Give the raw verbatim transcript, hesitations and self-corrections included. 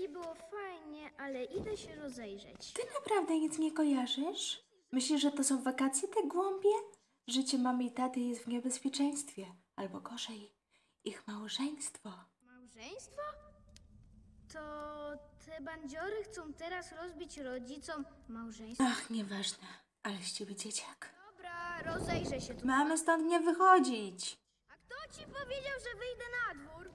Beli było fajnie, ale idę się rozejrzeć. Ty naprawdę nic nie kojarzysz? Myślisz, że to są wakacje, te głąbie? Życie mamy i taty jest w niebezpieczeństwie. Albo gorzej, ich małżeństwo. Małżeństwo? To te bandziory chcą teraz rozbić rodzicom małżeństwo? Ach, nieważne, ale z ciebie dzieciak. Dobra, rozejrzę się tu. Mamy stąd nie wychodzić. A kto ci powiedział, że wyjdę na dwór?